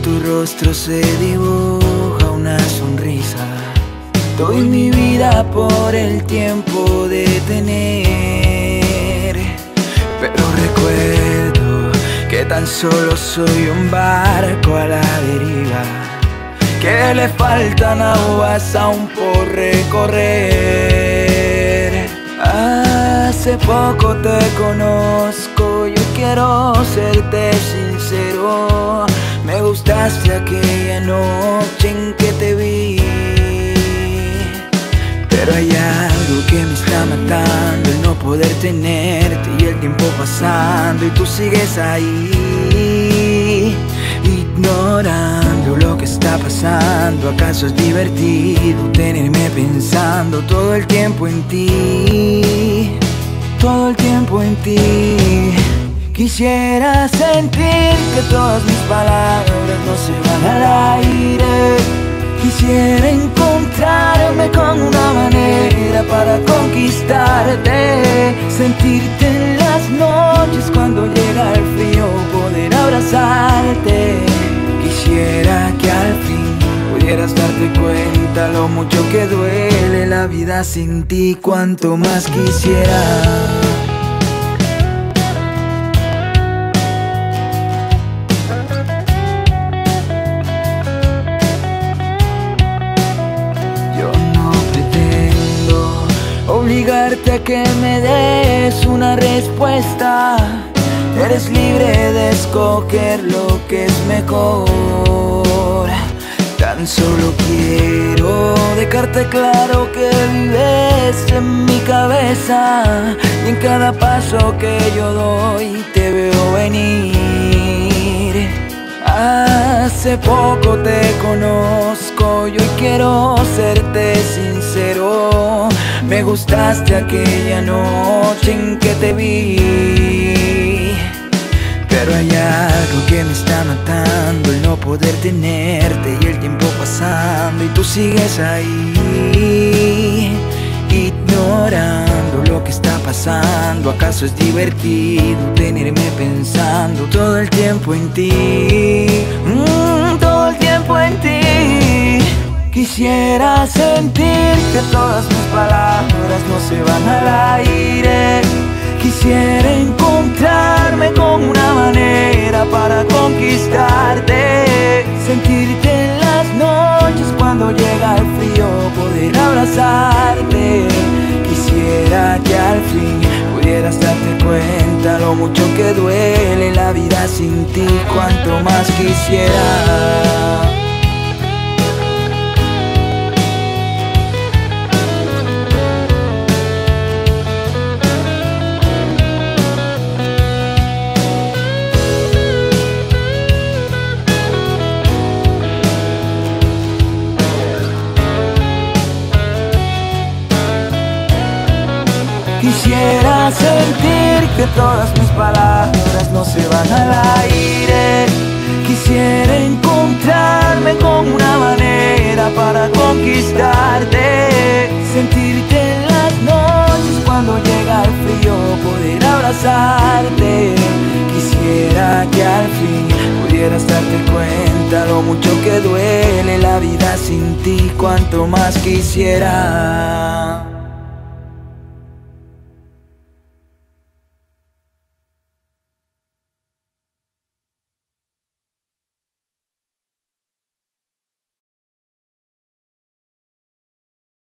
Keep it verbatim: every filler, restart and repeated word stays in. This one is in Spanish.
tu rostro se dibuja una sonrisa. Doy mi vida por el tiempo de tener, pero recuerdo que tan solo soy un barco a la deriva, que le faltan aguas aún por recorrer. Hace poco te conozco, yo quiero serte sincero. Me gustaste aquella noche en que te vi, pero hay algo que me está matando, el no poder tenerte y el tiempo pasando y tú sigues ahí, ignorando lo que está pasando. ¿Acaso es divertido tenerme pensando todo el tiempo en ti? Todo el tiempo en ti. Quisiera sentir que todas mis palabras no se van al aire. Quisiera encontrarme con una manera para conquistarte, sentirte en las noches cuando llega el frío, poder abrazarte. Quisiera que al fin pudieras darte cuenta lo mucho que duele la vida sin ti, cuanto más quisiera. Obligarte a que me des una respuesta. Eres libre de escoger lo que es mejor. Tan solo quiero dejarte claro que vives en mi cabeza, y en cada paso que yo doy te veo venir. Hace poco te conozco, yo quiero serte sincero. Me gustaste aquella noche en que te vi, pero hay algo que me está matando, el no poder tenerte y el tiempo pasando y tú sigues ahí, ignorando lo que está pasando. ¿Acaso es divertido tenerme pensando todo el tiempo en ti? Mm, todo el tiempo en ti. Quisiera sentir que todas mis palabras no se van al aire. Quisiera encontrarme con una manera para conquistarte, sentirte en las noches cuando llega el frío, poder abrazarte. Quisiera que al fin pudieras darte cuenta lo mucho que duele la vida sin ti, cuanto más quisiera. Quisiera sentir que todas mis palabras no se van al aire. Quisiera encontrarme con una manera para conquistarte, sentirte en las noches cuando llega el frío, poder abrazarte. Quisiera que al fin pudieras darte cuenta lo mucho que duele la vida sin ti, cuanto más quisiera.